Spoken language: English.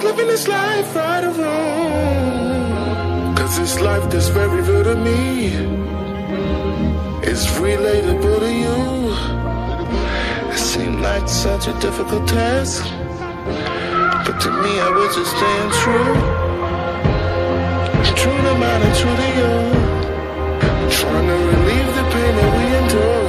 living this life right or wrong. Cause this life that's very real to me is relatable to you. It seemed like such a difficult task, but to me I was just staying true. True to mine and true to you. Trying to relieve the pain that we endure.